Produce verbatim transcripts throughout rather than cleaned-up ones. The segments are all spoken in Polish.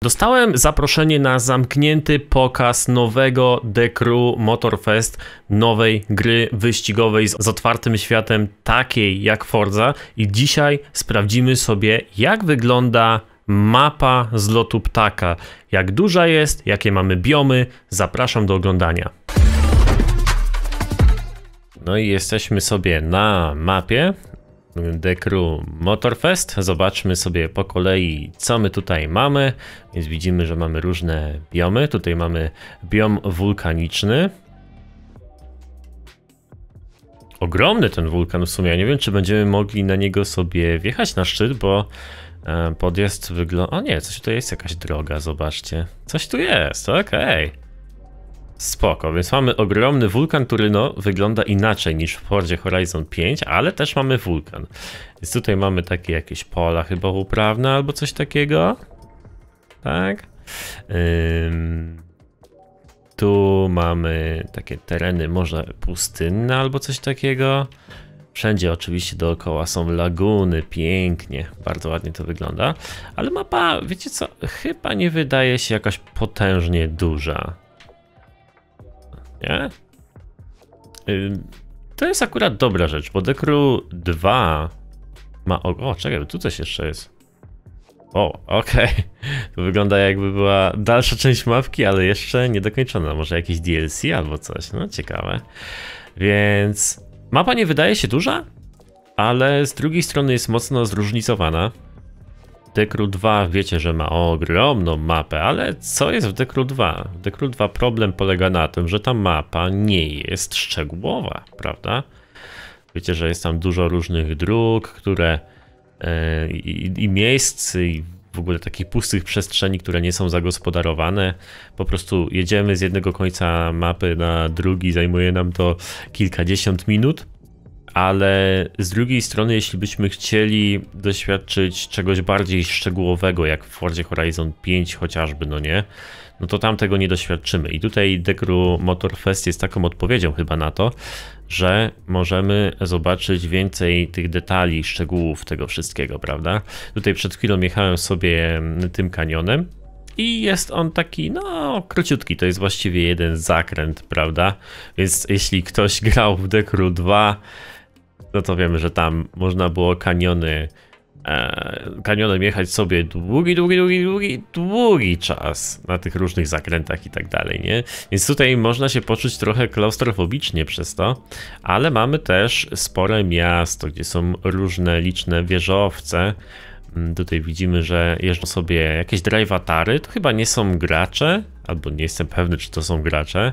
Dostałem zaproszenie na zamknięty pokaz nowego The Crew Motorfest, nowej gry wyścigowej z, z otwartym światem, takiej jak Forza, i dzisiaj sprawdzimy sobie, jak wygląda mapa z lotu ptaka, jak duża jest, jakie mamy biomy. Zapraszam do oglądania. No i jesteśmy sobie na mapie The Crew Motorfest. Zobaczmy sobie po kolei, co my tutaj mamy. Więc widzimy, że mamy różne biomy. Tutaj mamy biom wulkaniczny. Ogromny ten wulkan w sumie. Ja nie wiem, czy będziemy mogli na niego sobie wjechać na szczyt, bo podjazd wygląda... O nie, coś tu jest, jakaś droga, zobaczcie. Coś tu jest, okej. Okay. Spoko, więc mamy ogromny wulkan, który no wygląda inaczej niż w Forzie Horizon pięć, ale też mamy wulkan. Więc tutaj mamy takie jakieś pola chyba uprawne albo coś takiego. Tak. Ym... Tu mamy takie tereny może pustynne albo coś takiego. Wszędzie oczywiście dookoła są laguny, pięknie, bardzo ładnie to wygląda. Ale mapa, wiecie co, chyba nie wydaje się jakaś potężnie duża. Nie? To jest akurat dobra rzecz, bo The Crew dwa ma... O, czekaj, tu coś jeszcze jest. O, okej. Okay. To wygląda, jakby była dalsza część mapki, ale jeszcze niedokończona. Może jakieś D L C albo coś, no ciekawe. Więc mapa nie wydaje się duża, ale z drugiej strony jest mocno zróżnicowana. The Crew dwa wiecie, że ma ogromną mapę, ale co jest w The Crew dwa? W The Crew dwa problem polega na tym, że ta mapa nie jest szczegółowa, prawda? Wiecie, że jest tam dużo różnych dróg, które yy, i, i miejsc, i w ogóle takich pustych przestrzeni, które nie są zagospodarowane. Po prostu jedziemy z jednego końca mapy na drugi, zajmuje nam to kilkadziesiąt minut. Ale z drugiej strony, jeśli byśmy chcieli doświadczyć czegoś bardziej szczegółowego, jak w Forzie Horizon pięć chociażby, no nie, no to tam tego nie doświadczymy. I tutaj The Crew Motorfest jest taką odpowiedzią chyba na to, że możemy zobaczyć więcej tych detali, szczegółów tego wszystkiego, prawda? Tutaj przed chwilą jechałem sobie tym kanionem i jest on taki, no, króciutki, to jest właściwie jeden zakręt, prawda? Więc jeśli ktoś grał w The Crew dwa, no to wiemy, że tam można było kaniony, e, kanionem jechać sobie długi, długi, długi, długi, długi czas na tych różnych zakrętach i tak dalej, nie? Więc tutaj można się poczuć trochę klaustrofobicznie przez to, ale mamy też spore miasto, gdzie są różne liczne wieżowce. Tutaj widzimy, że jeżdżą sobie jakieś drive-atary, to chyba nie są gracze, albo nie jestem pewny, czy to są gracze.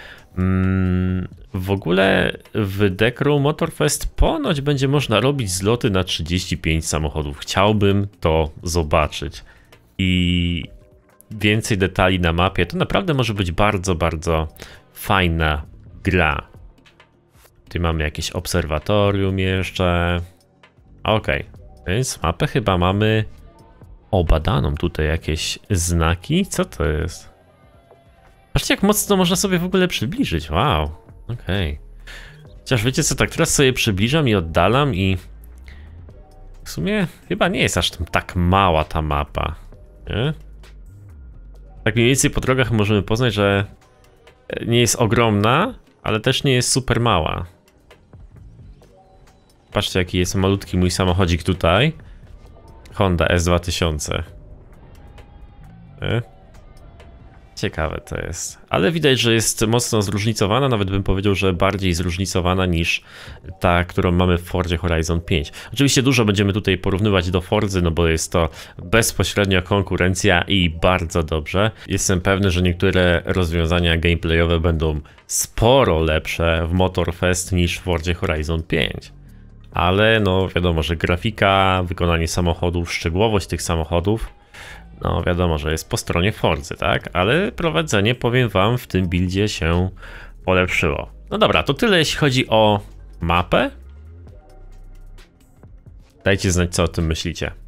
W ogóle w The Crew Motorfest ponoć będzie można robić zloty na trzydzieści pięć samochodów. Chciałbym to zobaczyć. I więcej detali na mapie. To naprawdę może być bardzo, bardzo fajna gra. Tutaj mamy jakieś obserwatorium jeszcze. Okej, okay. Więc mapę chyba mamy obadaną. Tutaj jakieś znaki. Co to jest? Patrzcie, jak mocno można sobie w ogóle przybliżyć. Wow, okej. Okay. Chociaż wiecie co, tak teraz sobie przybliżam i oddalam i w sumie chyba nie jest aż tak mała ta mapa, nie? Tak mniej więcej po drogach możemy poznać, że nie jest ogromna, ale też nie jest super mała. Patrzcie, jaki jest malutki mój samochodzik tutaj. Honda S dwa tysiące. Nie? Ciekawe to jest, ale widać, że jest mocno zróżnicowana, nawet bym powiedział, że bardziej zróżnicowana niż ta, którą mamy w Forzie Horizon pięć. Oczywiście dużo będziemy tutaj porównywać do Forzy, no bo jest to bezpośrednia konkurencja i bardzo dobrze. Jestem pewny, że niektóre rozwiązania gameplayowe będą sporo lepsze w Motorfest niż w Forzie Horizon pięć. Ale no wiadomo, że grafika, wykonanie samochodów, szczegółowość tych samochodów, no wiadomo, że jest po stronie Forzy, tak? Ale prowadzenie, powiem wam, w tym buildzie się polepszyło. No dobra, to tyle jeśli chodzi o mapę. Dajcie znać, co o tym myślicie.